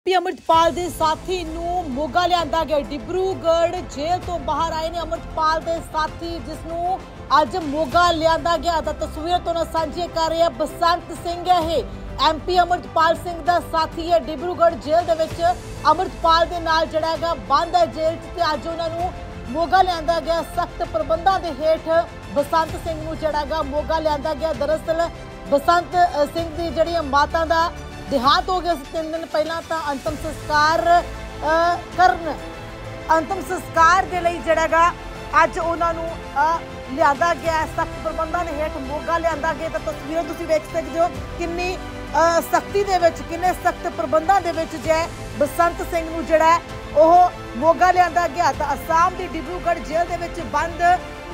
अमृतपाल के साथी मोगा लिया गया। डिब्रूगढ़ जेल तो बाहर आए ने अमृतपाल के साथी जिसनों अज मोगा लिया गया। तस्वीर तो साझी कर रहे हैं बसंत सिंह है। MP अमृतपाल सिंह का साथी है। डिब्रूगढ़ जेल दे विच अमृतपाल के नाल जिहड़ा है बंद है जेल च। अज उन्होंने मोगा लिया गया। सख्त प्रबंधों के हेठ बसंत सिंह नूं जिहड़ा है मोगा लिया गया। दरअसल बसंत सिंह की जिहड़ी माता का देहांत हो गया 3 दिन पहला। तो अंतिम संस्कार के लिए जड़ा अज उन्होंने लिया गया। सख्त प्रबंधों के हेठ मोगा लिया गया। तो तस्वीरें तुसीं वेख सकते हो किन्नी सख्ती दे विच किन्ने सख्त प्रबंधों के विच जो है बसंत सिंह नूं जिहड़ा ओह मोगा लिया गया। तो असम की डिब्रूगढ़ जेल के विच बंद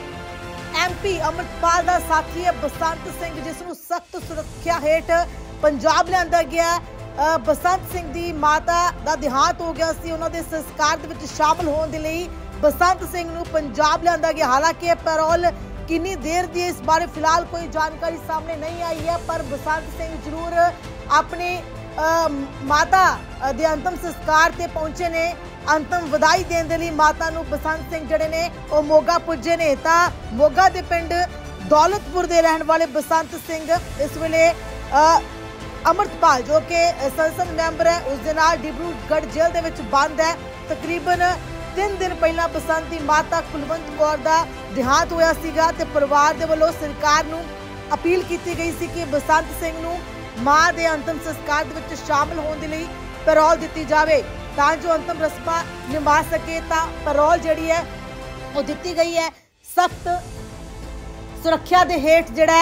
MP अमृतपाल का साथी है बसंत सिंह जिसनों सख्त सुरक्षा हेठ पंजाब लिया गया। बसंत सिंह की माता का देहांत हो गया सी। उन्होंने संस्कार दे विच शामिल होने के लिए बसंत सिंह नूं पंजाब लिया गया। हालांकि पैरोल कितनी देर दी इस बारे फिलहाल कोई जानकारी सामने नहीं आई है, पर बसंत सिंह जरूर अपनी माता के अंतिम संस्कार से पहुंचे ने। अंतिम वधाई देने के लिए माता नूं बसंत सिंह जड़े ने वो मोगा पुजे ने। तो मोगा के पिंड दौलतपुर के रहने वाले बसंत सिंह इस वेले अमृतपाल जो कि संसद मैंबर है उसके नाल डिब्रूगढ़ जेल के विच बंद है। तकरीबन 3 दिन पहला बसंत की माता कुलवंत कौर का देहांत होया सीगा। ते परिवार के वलों सरकार नूं अपील की गई सी कि बसंत सिंह नूं मां के अंतिम संस्कार दे विच शामिल होने के लिए पैरोल दी जाए तां जो अंतिम रस्मां निभा सके। तां पैरोल जिहड़ी है वो दी गई है। सख्त सुरक्षा के हेठ जिहड़ा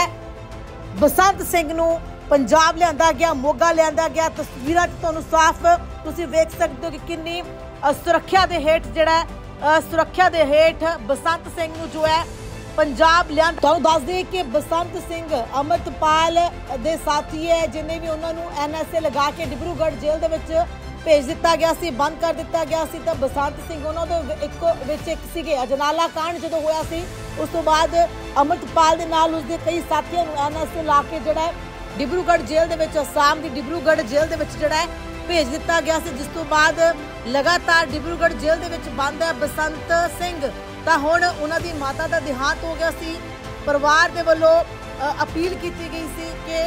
बसंत सिंह नूं पंजाब लिया गया, मोगा लिया गया। तस्वीरां तुहानूं साफ तुसीं वेख सकते हो कि किन्नी सुरक्षा के हेठ जिहड़ा सुरक्षा के हेठ बसंत सिंह नूं जो है पंजाब लिया। तुहानूं दस दें कि बसंत सिंह अमृतपाल दे साथी है जिन्हें भी उन्होंने NSA लगा के डिब्रूगढ़ जेल दे विच भेज दिता गया सी, बंद कर दिता गया सी। तो बसंत सिंह उन्होंने एक सीगे। अजनाला कांड जो होया सी उस तो बाद अमृतपाल दे नाल उसदे कई साथियों नूं NSA ला के जिहड़ा डिब्रूगढ़ जेल दे विच असम की डिब्रूगढ़ जेल दे विच जिहड़ा भेज दिता गया सी, जिस तो बाद लगातार डिब्रूगढ़ जेल दे विच बंद है बसंत सिंह। तो हुण उन्हां दी माता का देहांत हो गया सी। परिवार के वलों अपील की गई सी कि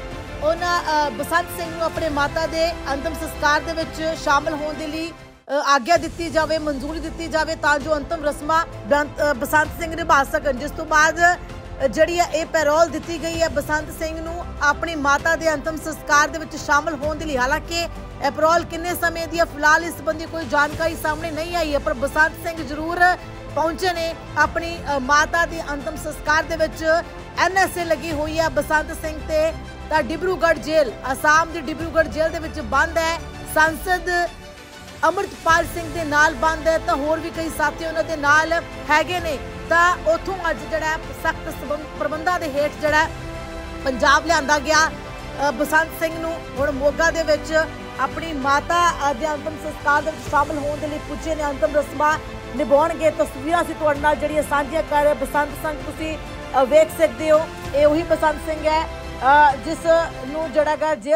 उन्हां बसंत सिंह नूं अपने माता के अंतिम संस्कार दे विच शामिल होने के लिए आग्ञा दी जाए, मंजूरी दी जाए तां जो अंतिम रस्मां बसंत सिंह निभा सकन। जिस तो बाद जिहड़ी है पैरोल दी गई है बसंत सिंह नूं अपनी माता के अंतिम संस्कार दे विच शामिल होने के लिए। हालांकि पैरोल किन्ने समय दी फिलहाल इस संबंधी कोई जानकारी सामने नहीं आई है, पर बसंत सिंह जरूर पहुंचे ने अपनी माता के अंतिम संस्कार दे विच। NSA लगी हुई है बसंत सिंह ते। तां डिब्रूगढ़ जेल असम की डिब्रूगढ़ जेल दे विच बंद है। सांसद अमृतपाल सिंह के नाल बंद है। तो होर भी कई साथी उन्हां दे नाल हैगे ने। तो उथों अज जिहड़ा सख्त प्रबंधों के हेठ जिहड़ा पंजाब लिया गया। बसंत सिंह नूं हुण मोगा दे विच अपनी माता के अंतिम संस्कार दे विच शामिल होने के लिए पुजे ने। अंतिम रस्मां निभाउणगे। तस्वीरां असीं तुहाडे नाल जिहड़ियां साझीआं कर रहे बसंत सिंह तुसीं वेख सकते हो। ये उही बसंत सिंह है जिस नूं जिहड़ा जेल